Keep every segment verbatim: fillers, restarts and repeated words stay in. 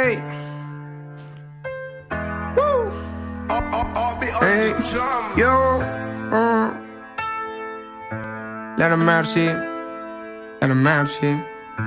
Ey. Uh. Ey. Yo. Uh. Let a mercy. Let a mercy.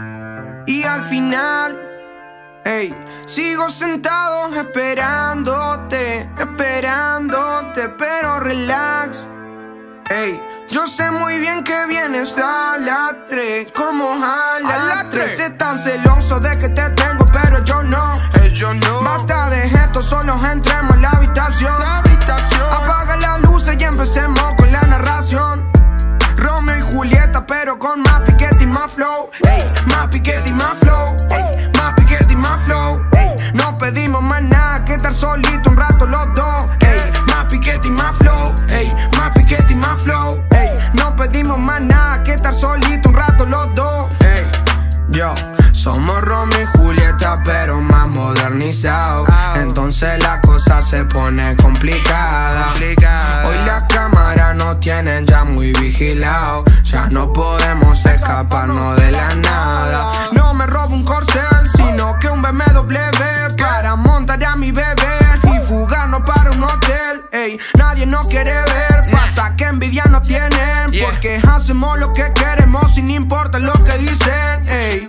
Y al final, ey, sigo sentado esperándote, esperándote, pero relax. Ey, yo sé muy bien que vienes a las tres, como a las tres. Están celosos de que te tengo, pero yo no. Hey, yo no. Basta de esto, solo entremos en la habitación. La habitación. Apaga las luces y empecemos con la narración. Romeo y Julieta, pero con más piquete y más flow. Ey, más piquete y más flow. Ey, más piquete y más flow. Ey, no pedimos más nada que estar solito un rato los dos. Ey, más piquete y más flow. Ey, más piquete y más flow. Ey, no pedimos más nada que estar solito un rato los dos. Ey, yo, somos Romeo y Julieta, pero más modernizados. Entonces la cosa se pone complicada. Hoy las cámaras nos tienen ya muy vigilados. Ya no podemos escaparnos de la nada. No me robo un corcel, sino que un B M W para montar a mi bebé y fugarnos para un hotel. Ey, nadie nos quiere ver, pasa que envidia no tienen, porque hacemos lo que queremos sin importar lo que dicen. Ey,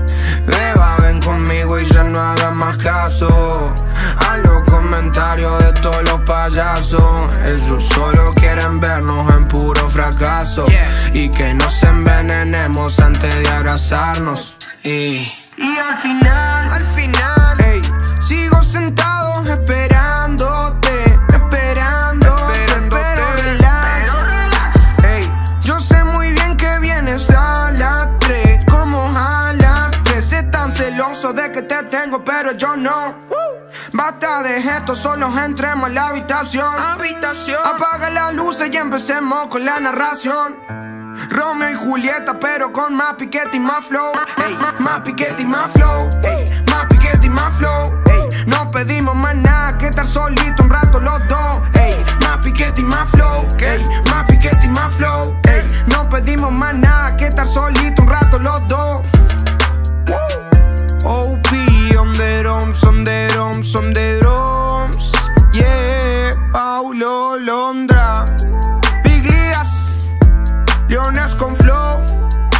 beba, ven conmigo y ya no hagas más caso a los comentarios de todos los payasos. Ellos solo quieren vernos en puro fracaso, yeah. Y que nos envenenemos antes de abrazarnos. Y, y al final, al final, ey, sigo sentado esperándote, esperándote, esperándote pero relax, pero relax. Ey, yo sé muy bien que vienes a las tres, como a las tres. Están celosos de que te tengo, pero yo no. Basta de esto, solo entremos en la habitación. Habitación. Apaga las luces y empecemos con la narración. Romeo y Julieta, pero con más piquete y más flow. Ey, más piquete y más flow. Ey, más piquete y más flow. Ey, no pedimos más nada que estar solito un rato los dos. Ey, más piquete y más flow. Ey, más piquete y más flow. Ey, no pedimos más nada que estar solito un rato los dos. O P on the drums, on the drums, on the drums. Yeah, Paulo Londra, Biguías, Leones con flow,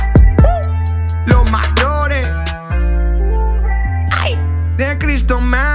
uh, los mayores, ay, de Cristo Man.